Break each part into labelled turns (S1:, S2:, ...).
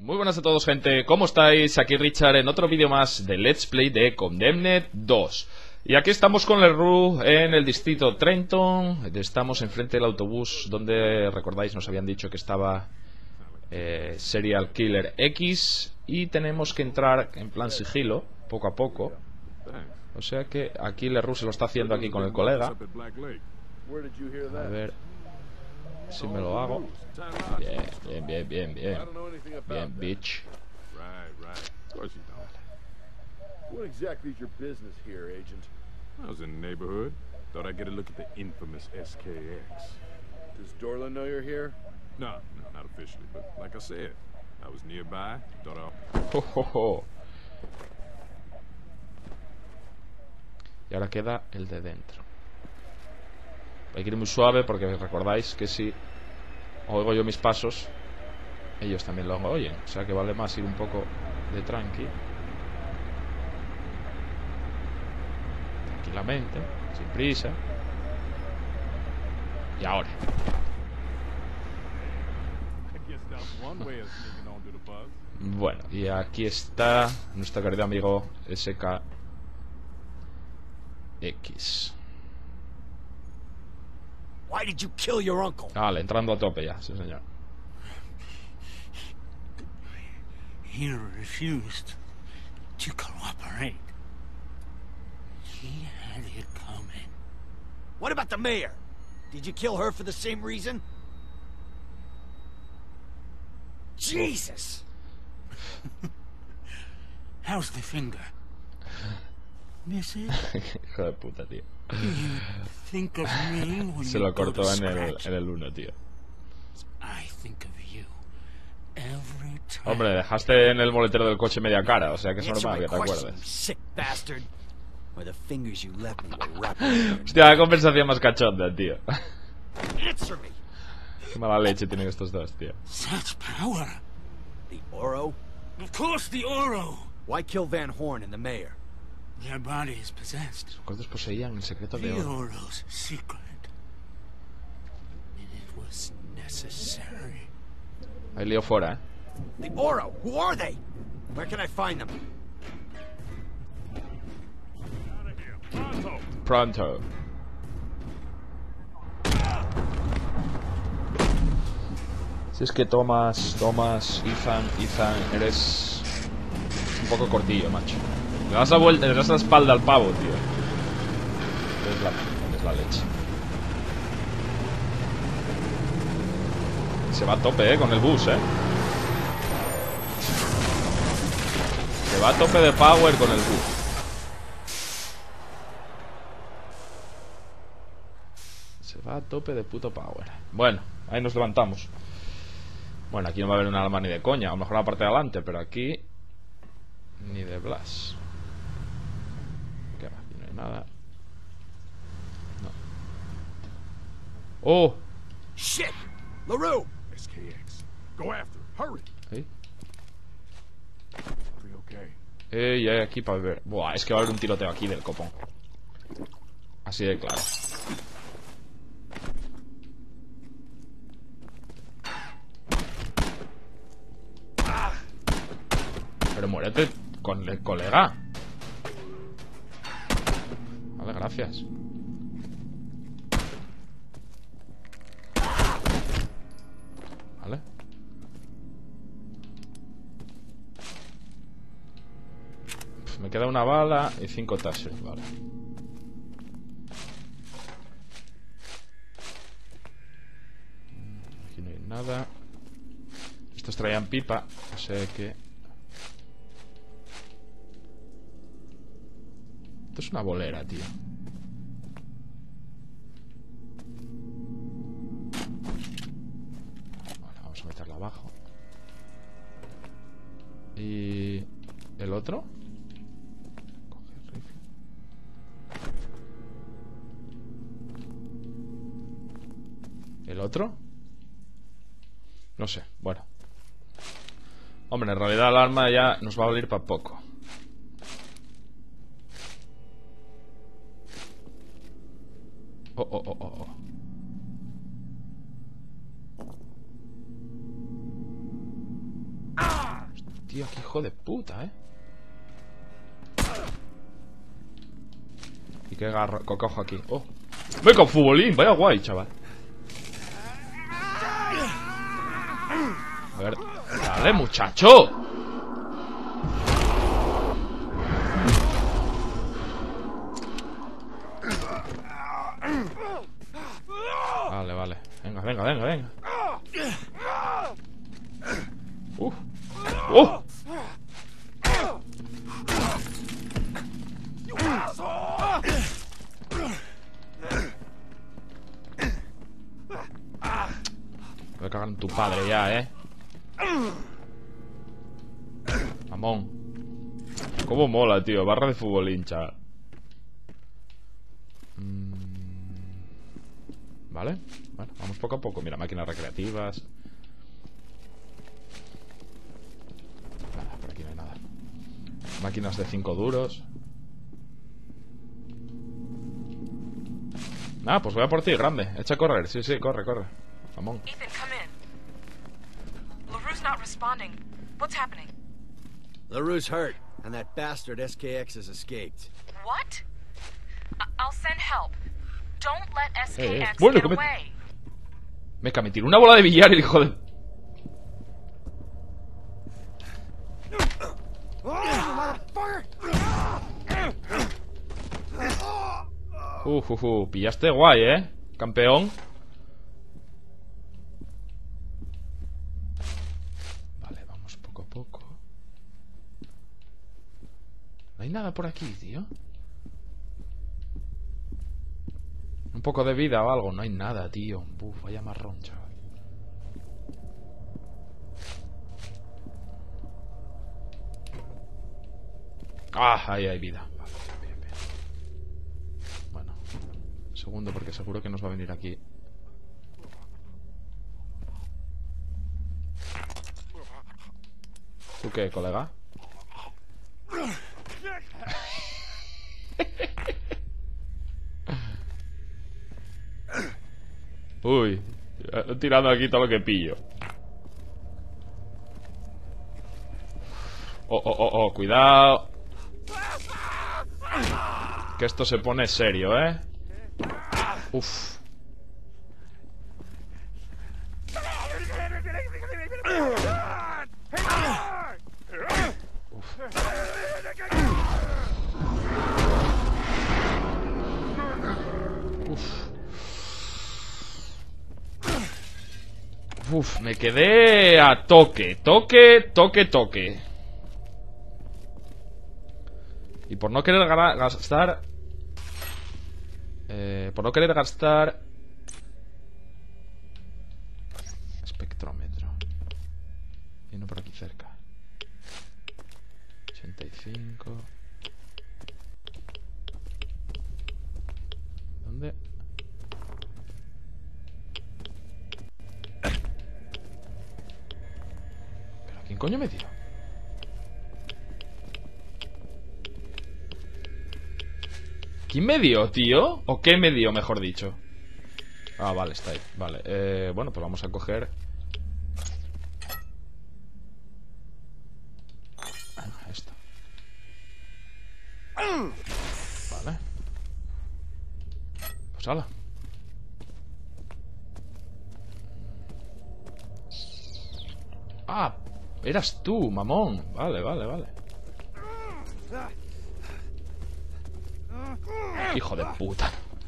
S1: Muy buenas a todos, gente, ¿cómo estáis? Aquí Richard en otro vídeo más de Let's Play de Condemned 2. Y aquí estamos con Leroux en el distrito Trenton. Estamos enfrente del autobús donde, recordáis, nos habían dicho que estaba Serial Killer X. Y tenemos que entrar en plan sigilo, poco a poco. O sea que aquí Leroux se lo está haciendo aquí con el colega. A ver si me lo hago. Bien, bitch.
S2: What exactly is your business here, Agent?
S3: I was in the neighborhood. Thought I'd get a look at the infamous SKX.
S2: Does Dorland know you're here?
S3: No, not officially, but like I said, I was nearby. Thought
S1: Y ahora queda el de dentro. Hay que ir muy suave porque recordáis que si oigo yo mis pasos, ellos también lo oyen. O sea que vale más ir un poco de tranqui. Tranquilamente, sin prisa. Y ahora. Bueno, y aquí está nuestro querido amigo SKX.
S4: Why did you kill your uncle?
S1: Vale, entrando a tope ya, sí señor.
S4: He refused to cooperate. He had it coming. What about the mayor? Did you kill her for the same reason? Jesus! How's the finger? Miss it?
S1: Hijo de puta, tío.
S4: Think of me when
S1: Se
S4: you
S1: lo
S4: go
S1: cortó
S4: to
S1: en
S4: scratch.
S1: el 1, tío.
S4: I think of you every time.
S1: Hombre, dejaste en el moletero del coche media cara, o sea que es
S4: Answer
S1: normal
S4: my
S1: que te
S4: question,
S1: acuerdes.
S4: you sick bastard. Or the fingers you left me will wrap around.
S1: Hostia, la conversación más cachonda, tío.
S4: Answer me.
S1: Qué mala leche tienen estos dos, tío.
S4: Such power.
S2: The Oro?
S4: Of course, the Oro.
S2: Why kill Van Horn and the mayor?
S4: Their body is possessed.
S1: Los cortes poseían el secreto de
S4: The
S1: oro.
S4: Oro's secret. And it was necessary.
S1: Ahí lío fuera,
S2: The Oro? Who are they? Where can I find them?
S1: Pronto. Si es que Thomas, Ethan, eres un poco cortillo, macho. Le das la vuelta, le das la espalda al pavo, tío. Es la leche. Se va a tope, con el bus, Se va a tope de power con el bus. Se va a tope de puto power. Bueno, ahí nos levantamos. Bueno, aquí no va a haber un arma ni de coña. A lo mejor la parte de adelante, pero aquí ni de Blas. ¿Qué va? Aquí no hay nada. No. ¡Oh!
S2: Shit! LaRue!
S3: SKX. Go after him. Hurry.
S1: ¿Eh?
S3: We okay?
S1: Hay aquí para ver. Buah, es que va a haber un tiroteo aquí del copón. Así de claro. Pero muérete con el colega. Vale, gracias. Vale. Me queda una bala y 5 tasers, vale. Aquí no hay nada. Estos traían pipa, o sea que... Esto es una bolera, tío. Vale, vamos a meterla abajo. ¿Y el otro? Coge el rifle. ¿El otro? No sé, bueno. Hombre, en realidad el arma ya nos va a valer para poco. Oh. tío, qué hijo de puta, ¿Y qué cojo aquí? ¡Oh! ¡Me con futbolín! Vaya guay, chaval. A ver, dale, muchacho. Vale, vale. Venga, venga, venga, venga. ¡Oh! Voy a cagar en tu padre ya, Mamón. Cómo mola, tío. Barra de futbolín, chaval. Vale. Bueno, vamos poco a poco. Mira, máquinas recreativas. Nada, por aquí no hay nada. Máquinas de 5 duros. Ah, pues voy a por ti, grande. Echa a correr. Sí, sí, corre, corre. Mamón.
S5: Ethan, come in. LaRue's not responding. What's happening?
S4: LaRue's hurt, and that bastard SKX has escaped.
S5: What? I'll send help. Don't let SKX
S1: Bueno,
S5: get away.
S1: Me tiró una bola de billar, el hijo de... Pillaste guay, campeón. Vale, vamos poco a poco. No hay nada por aquí, tío. Un poco de vida o algo. No hay nada, tío. Vaya marrón, chaval. Ah, ahí hay vida. Vale, bien, bien. Bueno, segundo, porque seguro que nos va a venir aquí. ¿Tú qué, colega? Uy, tirando aquí todo lo que pillo. Oh, cuidado. Que esto se pone serio, Uf. Uf, me quedé a toque. Y por no querer gastar... espectrómetro. Y no por aquí cerca. 85. ¿Dónde? ¿Pero a quién coño me dio? ¿Quién me dio, tío? ¿O qué me dio, mejor dicho? Ah, vale, está ahí. Vale, bueno, pues vamos a coger... Esto. Vale. Pues hala. Ah, eras tú, mamón. Vale. Hijo de puta.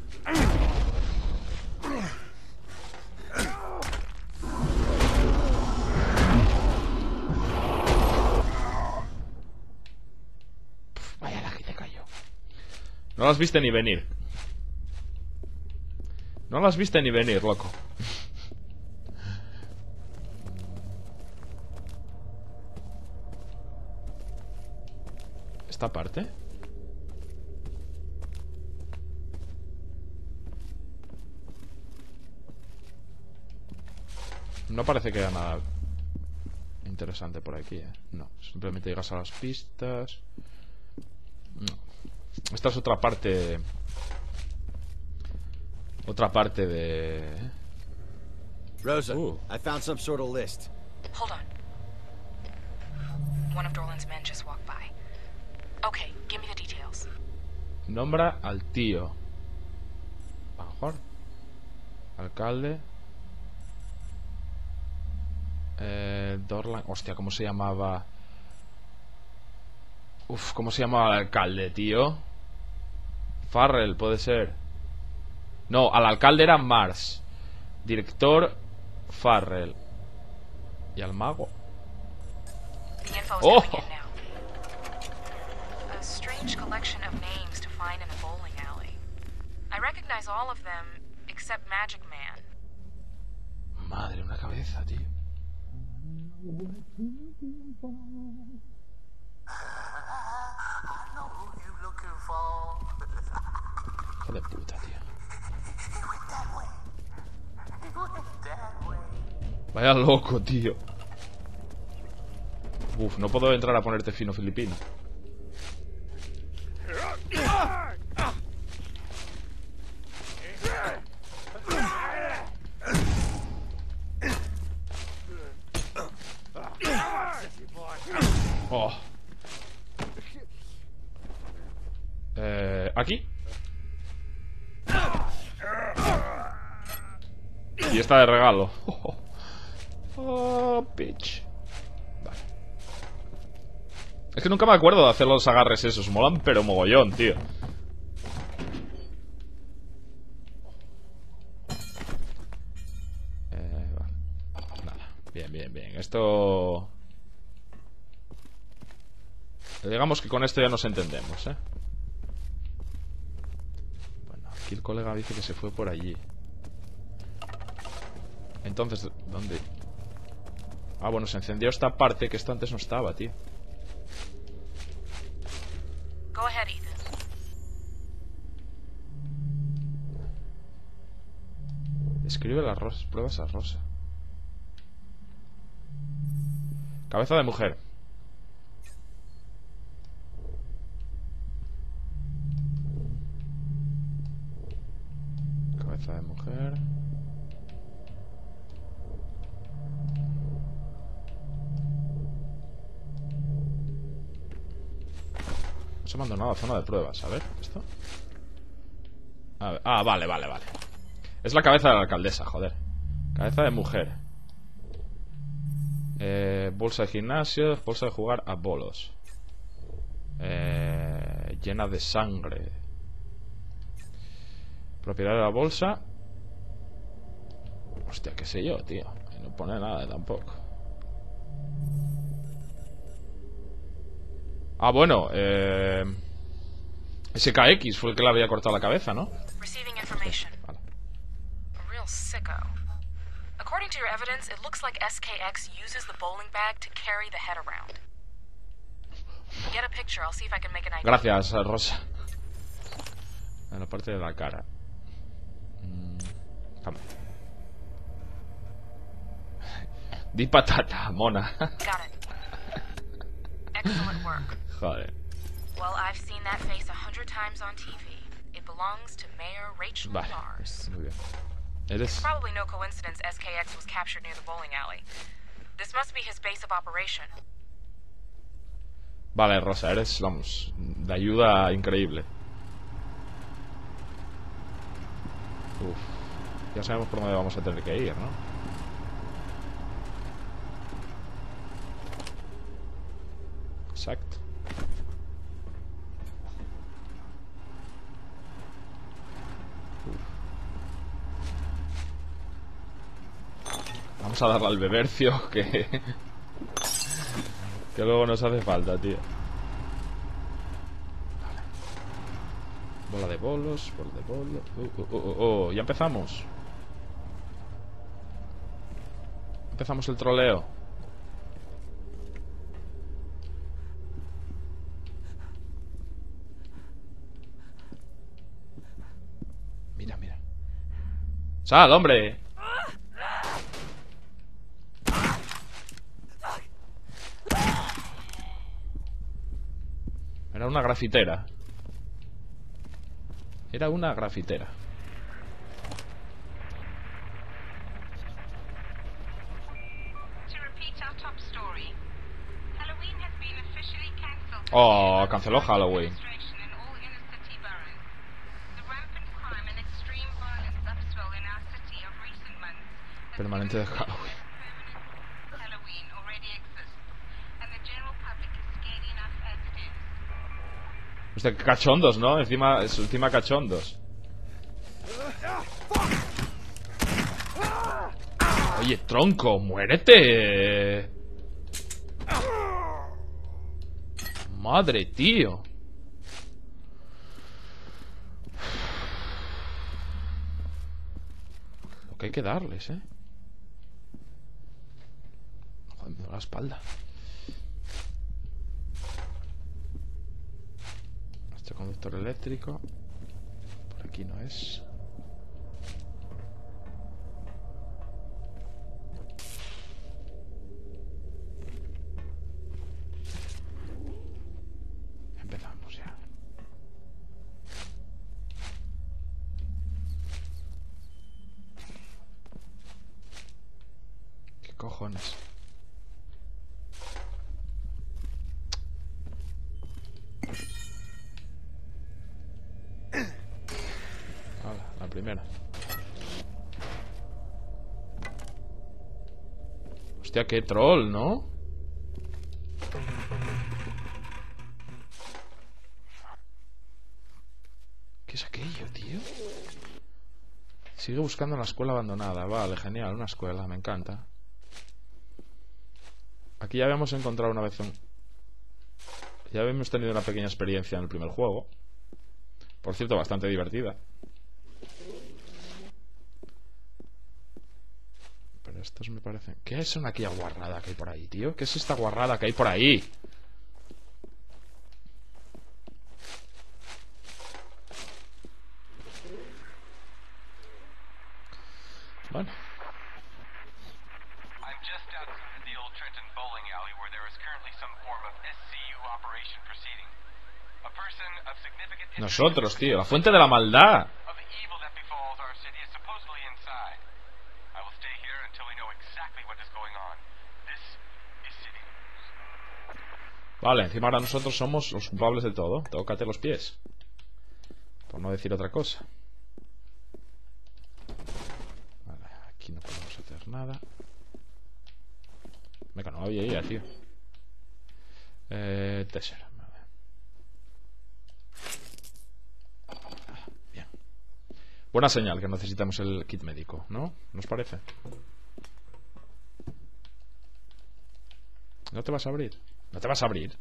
S1: Vaya, la que te cayó. No las viste ni venir. No las viste ni venir, loco. ¿Esta parte? No parece que haya nada interesante por aquí, No, simplemente llegas a las pistas. No. Esta es otra parte. Otra parte de...
S4: Rosa, I found some sort of list.
S5: Hold on. Sutherland's men just walked by. Okay, give me the details.
S1: Nombra al tío. A lo mejor. Alcalde. Dorland. Hostia, ¿cómo se llamaba? Uf, ¿cómo se llamaba el alcalde, tío? Farrell, puede ser. No, al alcalde era Mars. Director Farrell. ¿Y al mago?
S5: The info's
S1: Oh!
S5: coming in now. A strange collection of names to find in a bowling alley. I recognize all of them except Magic Man.
S1: Madre, una cabeza, tío. Hijo de puta, tío. Vaya loco, tío. Uf, no puedo entrar a ponerte fino filipino. Oh. Aquí. Y esta de regalo. Oh, bitch. Vale. Es que nunca me acuerdo de hacer los agarres esos. Molan pero mogollón, tío. Vale. Nada. Bien, bien, bien. Esto... Digamos que con esto ya nos entendemos, ¿eh? Bueno, aquí el colega dice que se fue por allí. Entonces, ¿dónde? Ah, bueno, se encendió esta parte que esto antes no estaba, tío.
S5: Go ahead, Ethan.
S1: Describe las pruebas a Rosa. Cabeza de mujer. Cabeza de mujer. Nos ha abandonado la zona de pruebas. A ver, ¿esto? A ver. Ah, vale, vale, vale. Es la cabeza de la alcaldesa, joder. Cabeza de mujer. Bolsa de gimnasio. Bolsa de jugar a bolos. Llena de sangre. Propiedad de la bolsa. Hostia, qué sé yo, tío. No pone nada tampoco. Ah, bueno, SKX fue el que le había cortado la cabeza, ¿no?
S5: Receiving information.
S1: Vale.
S5: A real sicko. According to your evidence, it looks like SKX uses the bowling bag to carry the head around. Get a picture. I'll see if I can make an idea.
S1: Gracias, Rosa. En la parte de la cara. Dame. Di patata, mona.
S5: Got it. Excellent work.
S1: Joder.
S5: Well, I've seen that face 100 times on TV. It belongs to Mayor Rachel
S1: Vale,
S5: Mars.
S1: muy bien. Eres...
S5: Probably no coincidence SKX was captured near the bowling alley. This must be his base of operation.
S1: Vale, Rosa, eres, vamos, de ayuda increíble. Uf. Ya sabemos por dónde vamos a tener que ir, ¿no? Exacto. Vamos a darle al bebercio que luego nos hace falta, tío. Vale. Bola de bolos, bola de bolos. Ya empezamos. Empezamos el troleo. Mira, mira. ¡Sal, hombre! Era una grafitera. Era una grafitera.
S6: To repeat our top story, Halloween has been officially
S1: Oh, canceló Halloween. Permanente de Halloween. Hostia, qué cachondos, ¿no? Encima cachondos. Oye, tronco, muérete. Madre, tío. Lo que hay que darles, Joder, me duele la espalda. Este conductor eléctrico. Por aquí no es. Empezamos ya. ¿Qué cojones? La primera. Hostia, qué troll, ¿no? ¿Qué es aquello, tío? Sigue buscando la escuela abandonada. Vale, genial, una escuela, me encanta. Aquí ya habíamos encontrado una vez Ya habíamos tenido una pequeña experiencia en el primer juego. Por cierto, bastante divertida. Pero estos me parecen... ¿Qué es aquella guarrada que hay por ahí, tío? ¿Qué es esta guarrada que hay por ahí? Bueno.
S6: I'm just outside the old Trenton bowling alley where there is currently some form of SCU operation proceeding. A person of significant
S1: Nosotros, tío, la fuente de la maldad.
S6: of the evil that befalls our city is supposedly inside. I will stay here until we know exactly what is going on. This is City News.
S1: Vale, encima ahora nosotros somos los culpables de todo. Tócate los pies. Por no decir otra cosa. Vale, aquí no podemos hacer nada. Venga, no había ya, tío. Tesser. Vale. Bien. Buena señal que necesitamos el kit médico, ¿no? ¿Nos parece? ¿No te vas a abrir? ¿No te vas a abrir?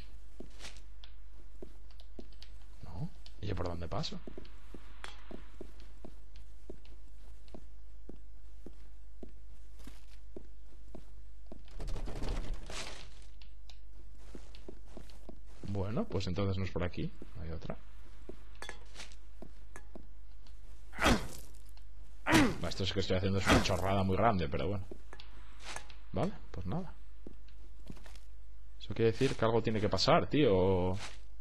S1: No. ¿Y yo por dónde paso? Bueno, pues entonces no es por aquí. Hay otra. Esto es que estoy haciendo es una chorrada muy grande, pero bueno. Vale, pues nada. Eso quiere decir que algo tiene que pasar, tío.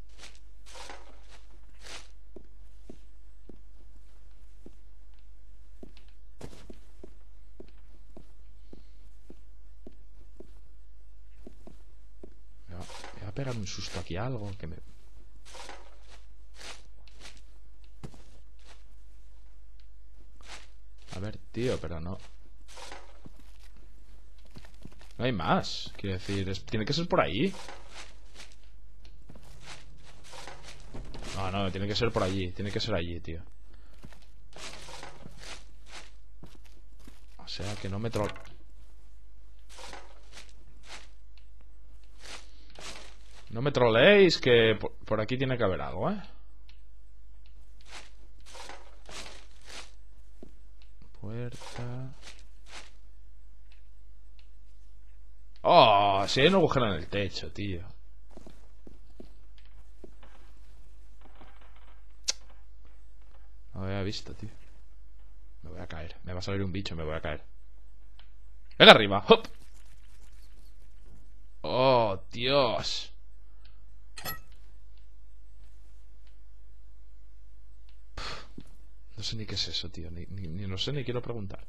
S1: Me va a pegar un susto aquí algo que me... A ver, tío, pero no... No hay más. Quiero decir, tiene que ser por ahí. No, tiene que ser por allí. Tiene que ser allí, tío. O sea, que no me No me troleéis, que por aquí tiene que haber algo, ¿eh? Puerta... Oh, si hay un agujero en el techo, tío. No lo había visto, tío. Me voy a caer. Me va a salir un bicho, me voy a caer. Venga arriba. ¡Hop! Oh, Dios. No sé ni qué es eso, tío. Ni lo sé ni quiero preguntar.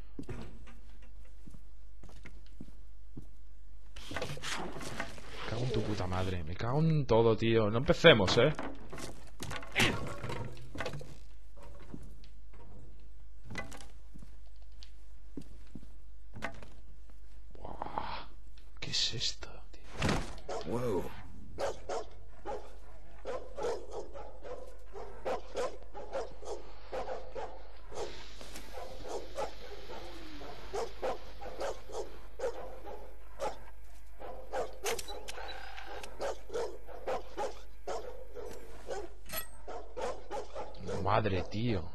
S1: Cago en tu puta madre. Me cago en todo, tío. No empecemos, Buah. ¿Qué es esto, tío?
S4: Whoa.
S1: Madre, tío.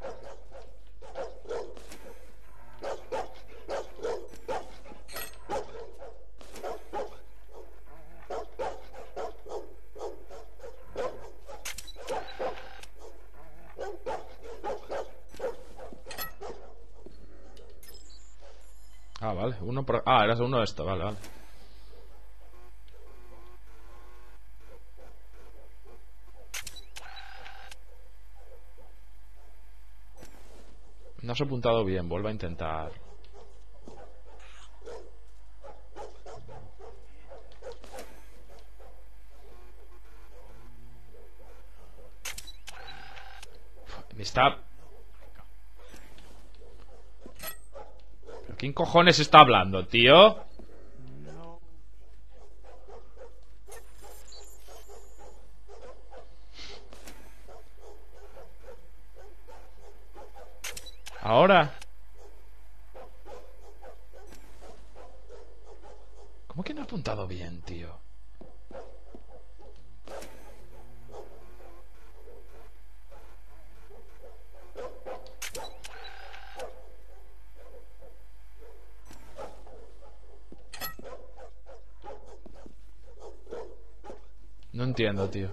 S1: Ah, vale, uno por... Ah, eras uno de esto, vale, vale. No has apuntado bien, vuelve a intentar. Me está... ¿Pero quién cojones está hablando, tío? Ahora. ¿Cómo que no he apuntado bien, tío? No entiendo, tío.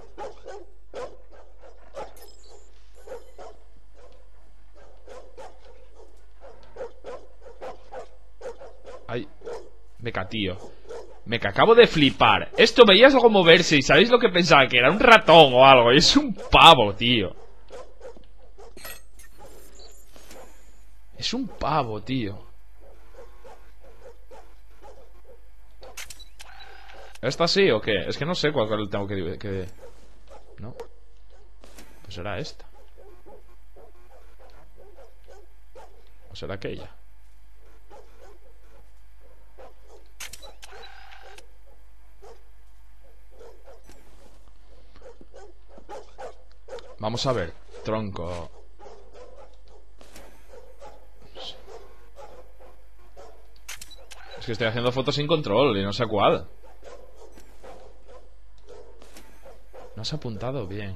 S1: Ay, meca, tío. Meca, acabo de flipar. Esto veías algo moverse y ¿sabéis lo que pensaba? Que era un ratón o algo. Y es un pavo, tío. Es un pavo, tío. ¿Esta sí o qué? Es que no sé cuál tengo que... No. Pues será esta. ¿O será aquella? Vamos a ver. Tronco. Es que estoy haciendo fotos sin control y no sé cuál. No has apuntado bien.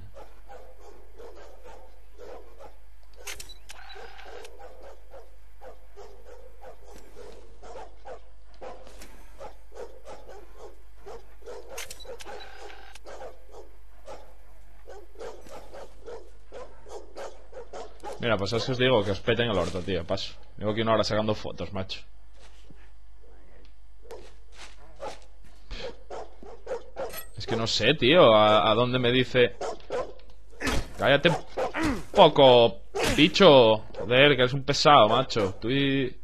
S1: Mira, pues es que os digo que os peten el orto, tío. Paso. Llevo aquí una hora sacando fotos, macho. Es que no sé, tío. ¿A dónde me dice? Cállate un poco, bicho. Joder, que eres un pesado, macho. Tú y...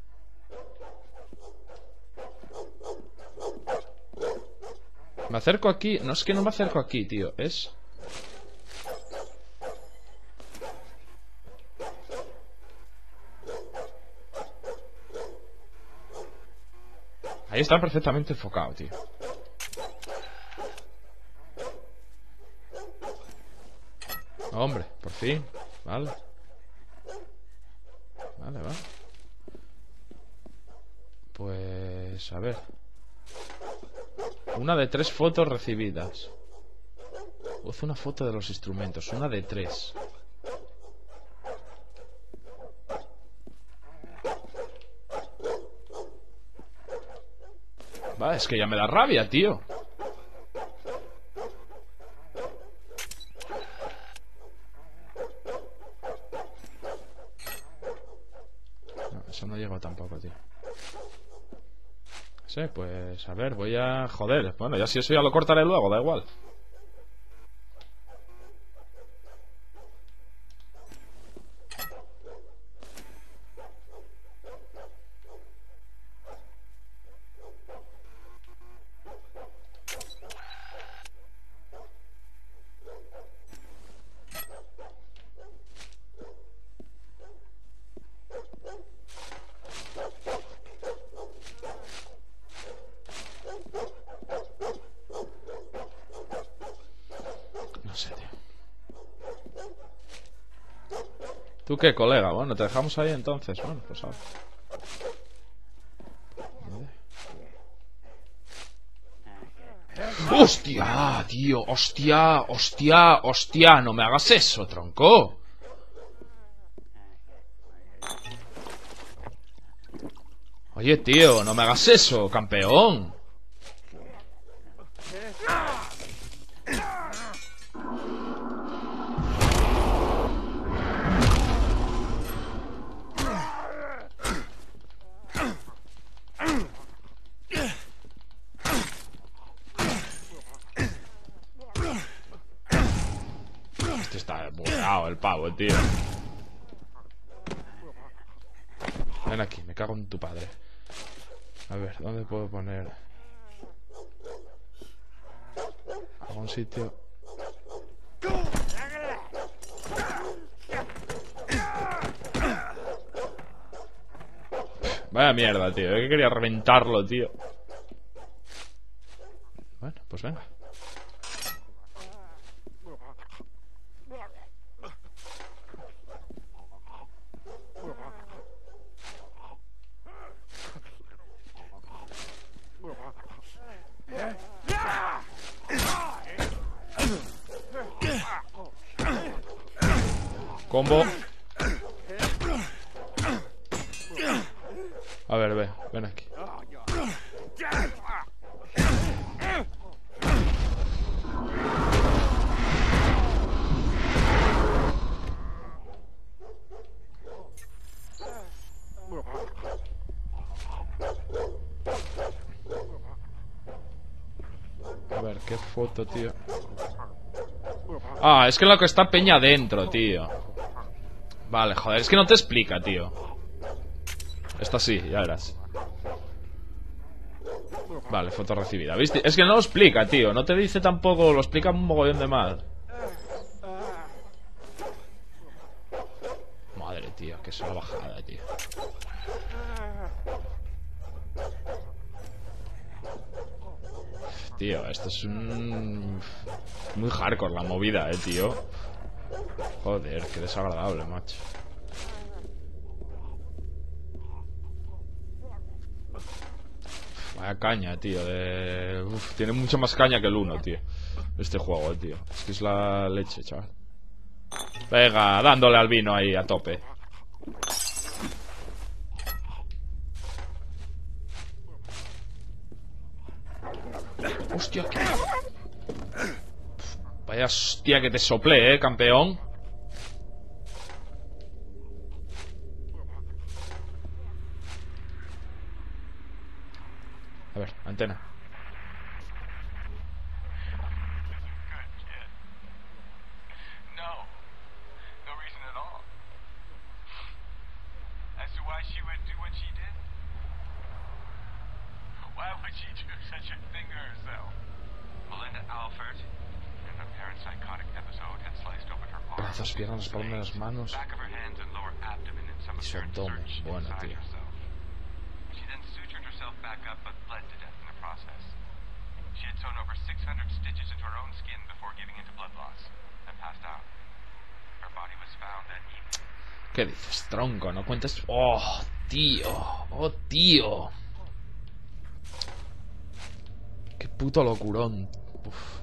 S1: Me acerco aquí. No, es que no me acerco aquí, tío. Es... Ahí está perfectamente enfocado, tío. Hombre, por fin. Vale. Vale, va. Pues... a ver. Una de 3 fotos recibidas. Haz una foto de los instrumentos. Una de 3. Va, es que ya me da rabia, tío. No, eso no llegó tampoco, tío. Sí, pues a ver, voy a... Joder, bueno, ya si eso ya lo cortaré luego, da igual. ¿Tú qué, colega? Bueno, te dejamos ahí entonces. Bueno, pues ahora. ¡Hostia, tío! ¡Hostia! ¡Hostia! ¡Hostia! ¡No me hagas eso, tronco! Oye, tío, no me hagas eso, campeón. Este está bugueado el pavo, tío. Ven aquí, me cago en tu padre. A ver, ¿dónde puedo poner? ¿Algún sitio? Vaya mierda, tío. Yo que quería reventarlo, tío. Bueno, pues venga. Combo. A ver, ven aquí. A ver, qué foto, tío. Ah, es que lo que está peña dentro, tío. Vale, joder, es que no te explica, tío. Esta sí, ya verás. Vale, foto recibida, ¿viste? Es que no lo explica, tío. No te dice tampoco, lo explica un mogollón de mal. Madre, tío, que es una bajada, tío. Tío, esto es un... muy hardcore la movida, tío. Joder, qué desagradable, macho. Vaya caña, tío. Uf, tiene mucha más caña que el 1, tío. Este juego, tío. Es que es la leche, chaval. Venga, dándole al vino ahí a tope. Hostia, ¿qué? Vaya hostia que te soplé, campeón. A ver, antena.
S6: Good kid. No reason at all. As to why she would do what she did? Why would she do such a thing to herself? Melinda Alford, in her parent psychotic episode, had sliced open her arm.
S1: Brazos, piernas, palmas de las manos.
S6: Back of her hands and lower abdomen in some
S1: Y su
S6: absurd
S1: abdomen.
S6: search
S1: Bueno,
S6: inside
S1: tío.
S6: herself. She then sutured herself back up, but bled to death in the process. She had sewn over 600 stitches into her own skin before giving into blood loss and passed out. Her body was found that evening.
S1: ¿Qué dices, tronco? ¿No cuentas? ¡Oh, tío! ¡Oh, tío! ¡Qué puto locurón! Uf.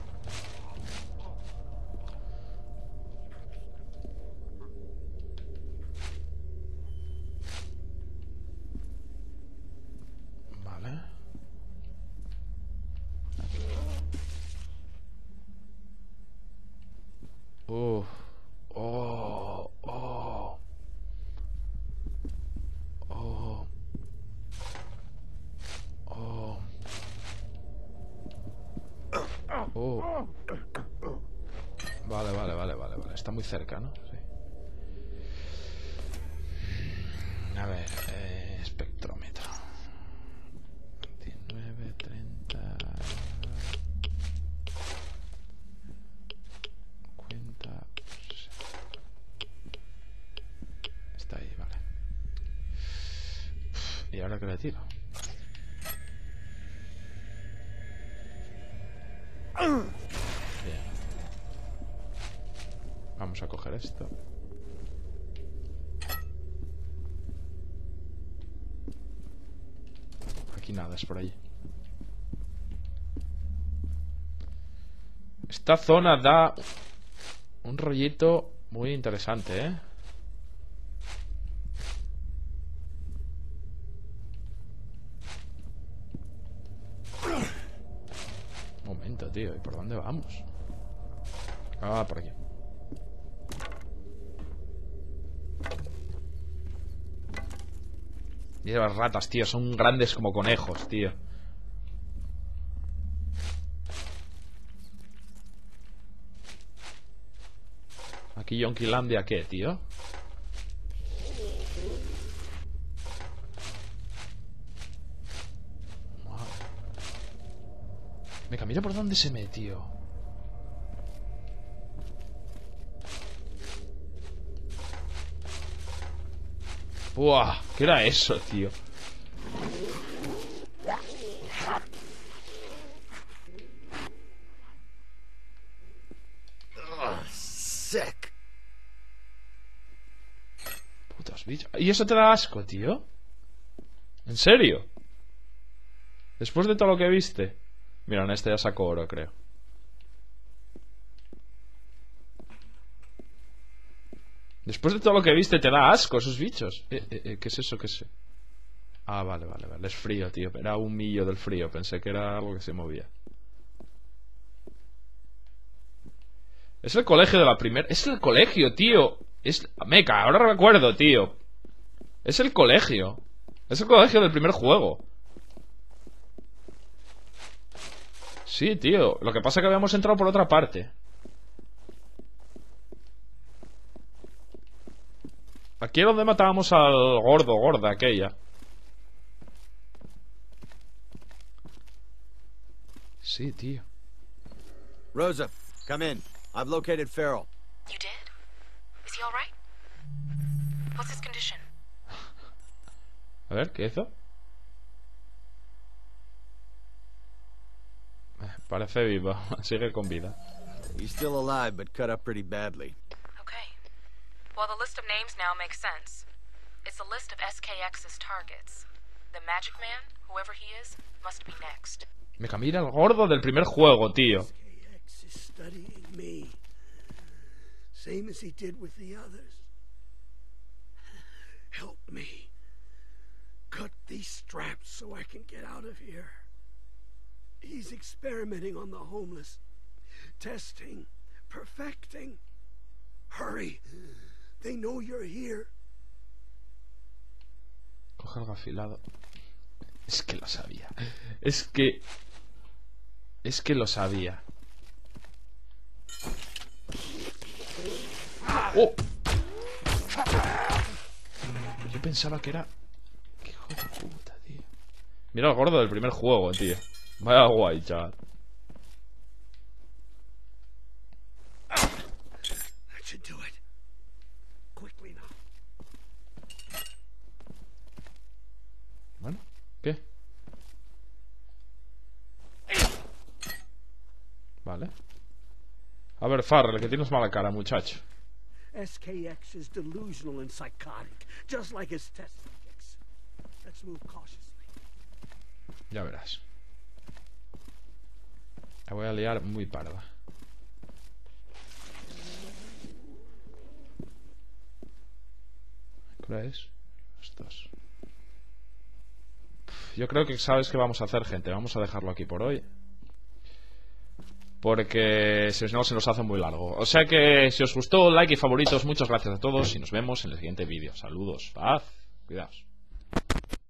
S1: Vale. Oh, oh. Oh. Oh. Vale. Está muy cerca, ¿no? Sí. A ver, espectrómetro. 29, 30. Cuenta. Está ahí, vale. ¿Y ahora qué le tiro? Bien. Vamos a coger esto. nada es por allí. Esta zona da un rollito muy interesante, ¿eh? Un momento, tío. ¿Y por dónde vamos? Ah, por aquí. Mira las ratas, tío. Son grandes como conejos, tío. Aquí Yonkilandia, ¿qué, tío? Venga, mira por dónde se metió. Buah, ¿qué era eso, tío?
S4: Sick.
S1: Putos bichos. ¿Y eso te da asco, tío? ¿En serio? Después de todo lo que viste. Mira, en este ya sacó oro, creo. Después de todo lo que viste, te da asco esos bichos. ¿Qué es eso? ¿Qué es eso? Ah, vale. Es frío, tío. Era un millo del frío. Pensé que era algo que se movía. Es el colegio de la primera... Es el colegio, tío. Es... Meca, ahora recuerdo, tío. Es el colegio. Es el colegio del primer juego. Sí, tío. Lo que pasa es que habíamos entrado por otra parte. Aquí es donde matábamos al gorda aquella. Sí, tío.
S4: Rosa, come in. I've located Farrell.
S5: You did? Is he all right? What's his condition?
S1: A ver, ¿qué hizo? Parece vivo. Sigue con vida.
S4: He's still alive, but cut up pretty badly.
S5: Okay. Well, the list of names now makes sense. It's a list of SKX's targets. The Magic Man, whoever he is, must be next.
S1: Meca, mira el gordo del primer juego, tío.
S7: SKX is studying me. Same as he did with the others. Help me. Cut these straps so I can get out of here. He's experimenting on the homeless. Testing. Perfecting. Hurry. They know you're here.
S1: Coge algo afilado. Es que lo sabía. Es que lo sabía. ¡Oh! Yo pensaba que era... ¡Qué hijo de puta, tío! Mira el gordo del primer juego, tío. Vaya guay, chaval.
S7: That should do it. Quickly now.
S1: Bueno, ¿qué? Vale. A ver, Farrell, que tienes mala cara, muchacho.
S7: SKX is delusional and psychotic, just like his test subjects. Let's move cautiously.
S1: Ya verás. La voy a liar muy parda. ¿Qué es? Estos. Yo creo que sabes qué vamos a hacer, gente. Vamos a dejarlo aquí por hoy. Porque si no se nos hace muy largo. O sea que si os gustó, like y favoritos. Muchas gracias a todos y nos vemos en el siguiente vídeo. Saludos, paz, cuidaos.